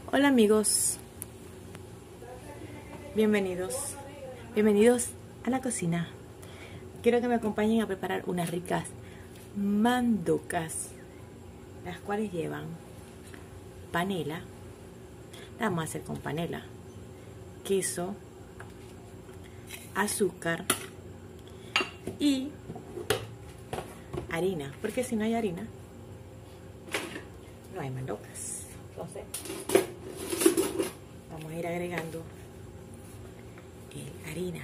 Hola amigos, bienvenidos a la cocina. Quiero que me acompañen a preparar unas ricas mandocas, las cuales llevan panela. La vamos a hacer con panela, queso, azúcar y harina, porque si no hay harina no hay mandocas. Entonces vamos a ir agregando la harina,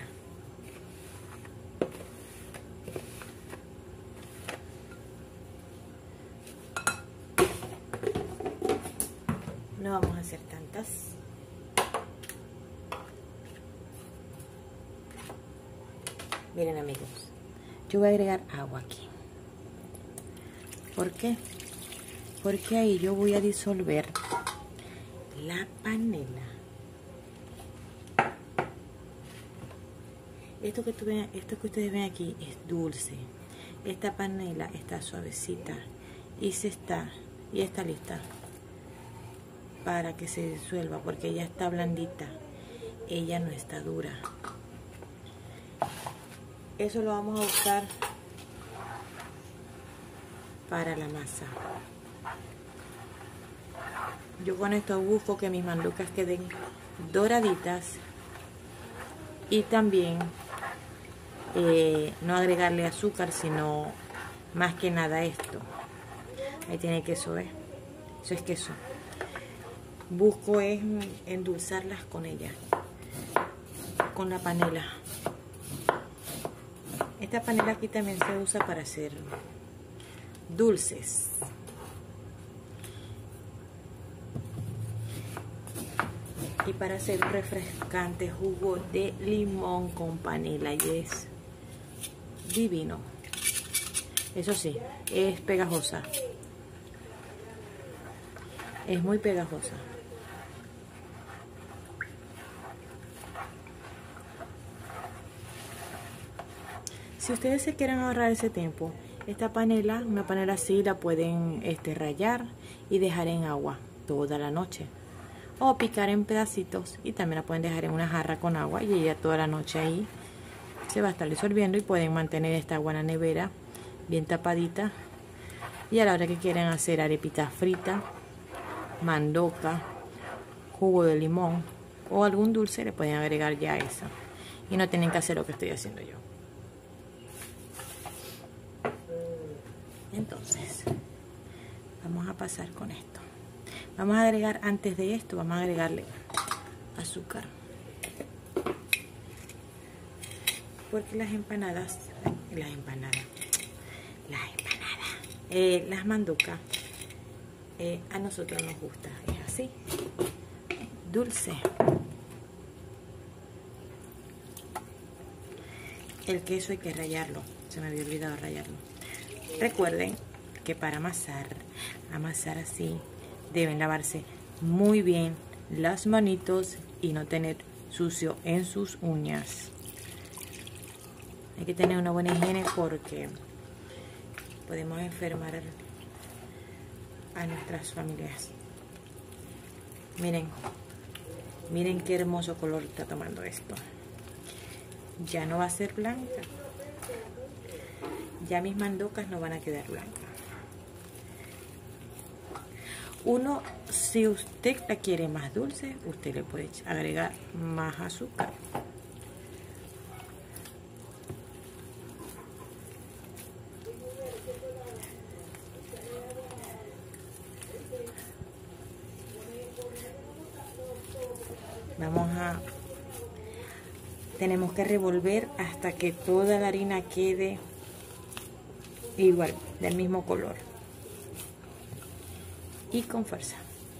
no vamos a hacer tantas. Miren amigos, yo voy a agregar agua aquí. ¿Por qué? Porque ahí yo voy a disolver la panela. Esto que ustedes ven aquí es dulce. Esta panela está suavecita y está lista para que se disuelva, porque ella está blandita, ella no está dura. Eso lo vamos a usar para la masa. Yo con esto busco que mis mandocas queden doraditas y también no agregarle azúcar, sino más que nada esto. Ahí tiene queso, ¿ves? Eso es queso. Busco es endulzarlas con ella, con la panela. Esta panela aquí también se usa para hacer dulces. Y para hacer un refrescante jugo de limón con panela, y es divino. Eso sí, es pegajosa. Es muy pegajosa. Si ustedes se quieren ahorrar ese tiempo, esta panela, una panela así, la pueden rallar y dejar en agua toda la noche. O picar en pedacitos y también la pueden dejar en una jarra con agua y ella toda la noche ahí se va a estar disolviendo, y pueden mantener esta agua en la nevera bien tapadita, y a la hora que quieran hacer arepitas fritas, mandoca, jugo de limón o algún dulce, le pueden agregar ya eso y no tienen que hacer lo que estoy haciendo yo. Entonces vamos a pasar con esto. Vamos a agregar, antes de esto, vamos a agregarle azúcar. Porque las mandocas, a nosotros nos gusta. Es así, dulce. El queso hay que rallarlo. Se me había olvidado rallarlo. Recuerden que para amasar así, deben lavarse muy bien las manitos y no tener sucio en sus uñas. Hay que tener una buena higiene porque podemos enfermar a nuestras familias. Miren qué hermoso color está tomando esto. Ya no va a ser blanca. Ya mis mandocas no van a quedar blancas. Si usted la quiere más dulce, usted le puede agregar más azúcar. Tenemos que revolver hasta que toda la harina quede igual, del mismo color. Y con fuerza.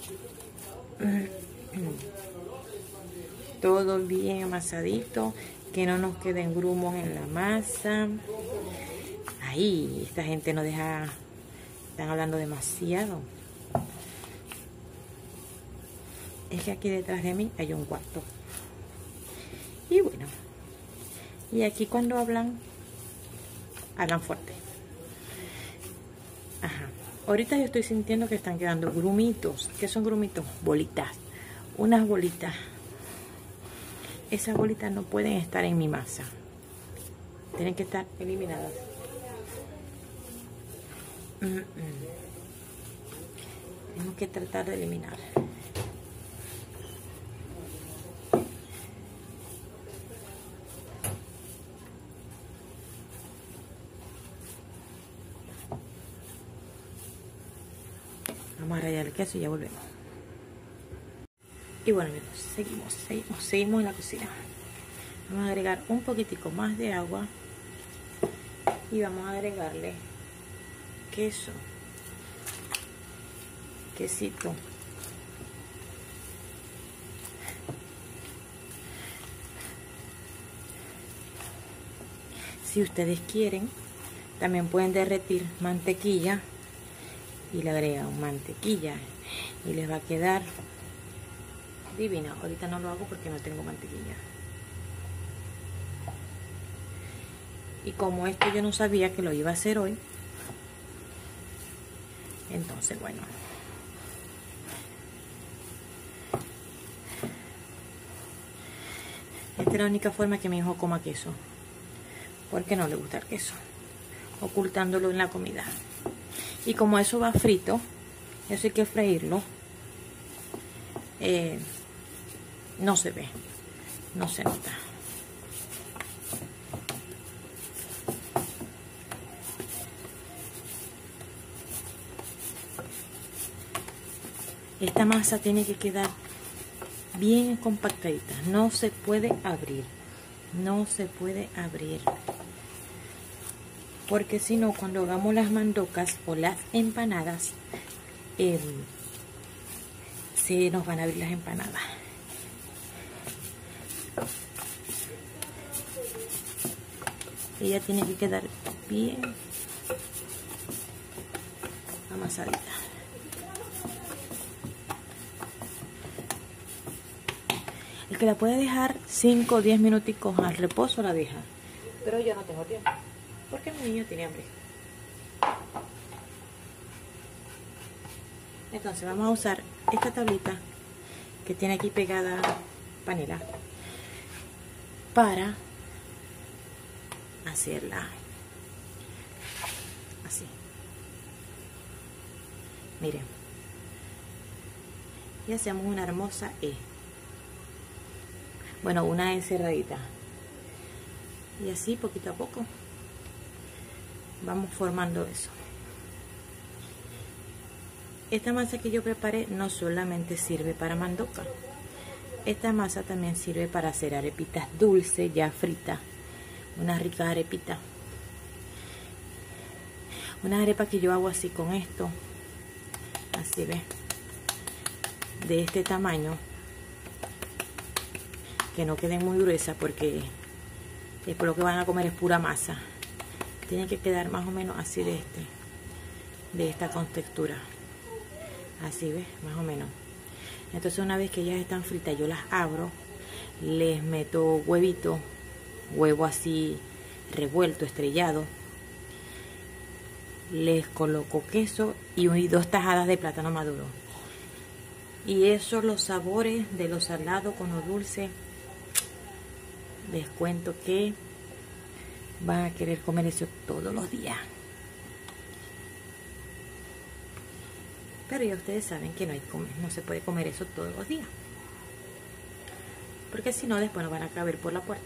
Todo bien amasadito, que no nos queden grumos en la masa. Ahí, esta gente no deja, están hablando demasiado. Es que aquí detrás de mí hay un cuarto. Y bueno, y aquí cuando hablan fuerte. Ajá. Ahorita yo estoy sintiendo que están quedando grumitos. ¿Qué son grumitos? Bolitas. unas bolitas. Esas bolitas no pueden estar en mi masa. Tienen que estar eliminadas. Tenemos que tratar de eliminar. Vamos a rallar el queso y ya volvemos. Y bueno amigos, seguimos en la cocina. Vamos a agregar un poquitico más de agua y vamos a agregarle queso, quesito. Si ustedes quieren, también pueden derretir mantequilla y le agregan mantequilla y les va a quedar divina. Ahorita no lo hago porque no tengo mantequilla. Y como esto yo no sabía que lo iba a hacer hoy, entonces bueno, esta es la única forma que mi hijo coma queso, porque no le gusta el queso, ocultándolo en la comida. Y como eso va frito, eso hay que freírlo, no se ve, no se nota. Esta masa tiene que quedar bien compactadita, no se puede abrir, no se puede abrir, porque si no, cuando hagamos las mandocas o las empanadas, se nos van a abrir las empanadas. Ella tiene que quedar bien amasadita. El que la puede dejar 5 o 10 minuticos al reposo la deja, pero yo no tengo tiempo porque mi niño tiene hambre. Entonces vamos a usar esta tablita que tiene aquí pegada panela para hacerla así. Miren, y hacemos una hermosa E. Bueno, una E cerradita. Y así poquito a poco vamos formando eso. Esta masa que yo preparé no solamente sirve para mandoca. Esta masa también sirve para hacer arepitas dulces ya fritas. Unas ricas arepitas. Unas arepas que yo hago así con esto. Así ve. De este tamaño. Que no queden muy gruesas porque después lo que van a comer es pura masa. Tienen que quedar más o menos así de esta contextura. Así ves, más o menos. Entonces una vez que ellas están fritas, yo las abro, les meto huevito, huevo así revuelto, estrellado, les coloco queso y 2 tajadas de plátano maduro. Y eso, los sabores de lo salado con lo dulce, les cuento que van a querer comer eso todos los días. Pero ya ustedes saben que no se puede comer eso todos los días, porque si no después nos van a caber por la puerta.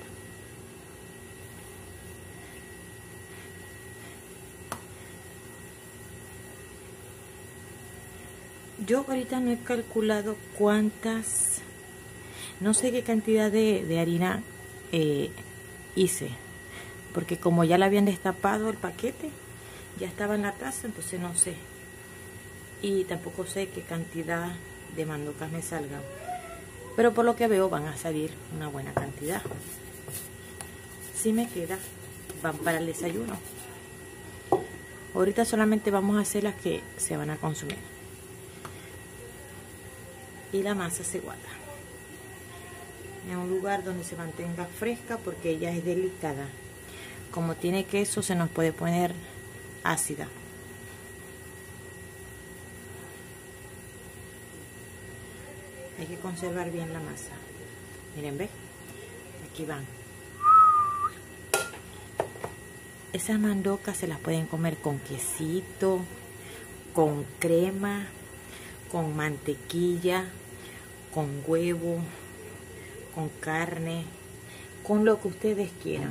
Yo ahorita no he calculado cuántas, no sé qué cantidad de harina hice, porque como ya la habían destapado el paquete, ya estaba en la taza, entonces no sé. Y tampoco sé qué cantidad de mandocas me salgan, pero por lo que veo van a salir una buena cantidad. Si me queda, van para el desayuno. Ahorita solamente vamos a hacer las que se van a consumir. Y la masa se guarda en un lugar donde se mantenga fresca, porque ella es delicada. Como tiene queso, se nos puede poner ácida. Hay que conservar bien la masa. Miren, ¿ves? Aquí van. Esas mandocas se las pueden comer con quesito, con crema, con mantequilla, con huevo, con carne, con lo que ustedes quieran.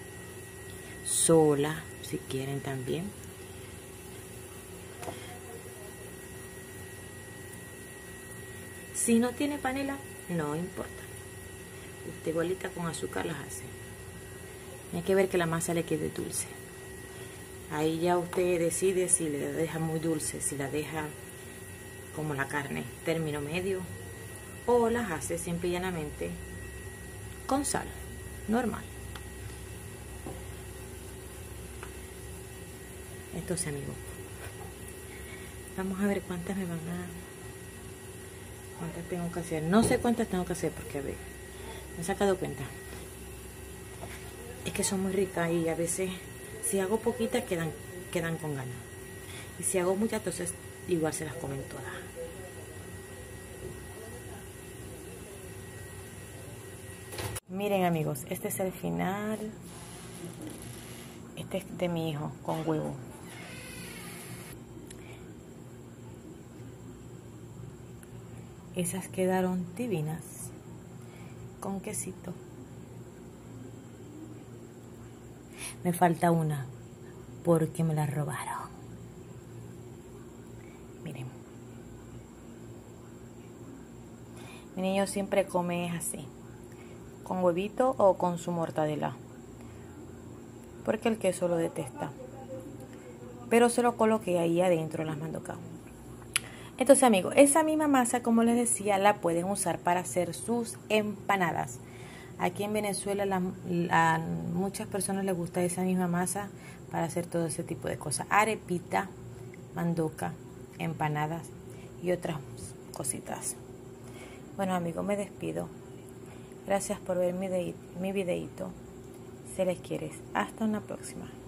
Sola, si quieren también. Si no tiene panela, no importa. Usted igualita con azúcar las hace. Hay que ver que la masa le quede dulce. Ahí ya usted decide si le deja muy dulce, si la deja como la carne, término medio, o las hace simple y llanamente con sal, normal. Entonces, amigos, vamos a ver cuántas me van a... ¿Cuántas tengo que hacer? No sé cuántas tengo que hacer porque, a ver, me he sacado cuenta. Es que son muy ricas y a veces, si hago poquitas, quedan con ganas. Y si hago muchas, entonces igual se las comen todas. Miren, amigos, este es el final. Este es de mi hijo, con huevo. Esas quedaron divinas, con quesito. Me falta una, porque me la robaron. Miren. Mi niño siempre come así, con huevito o con su mortadela, porque el queso lo detesta. Pero se lo coloqué ahí adentro las mandocas. Entonces, amigos, esa misma masa, como les decía, la pueden usar para hacer sus empanadas. Aquí en Venezuela a muchas personas les gusta esa misma masa para hacer todo ese tipo de cosas. Arepita, mandoca, empanadas y otras cositas. Bueno, amigos, me despido. Gracias por ver mi videito. Se les quiere. Hasta una próxima.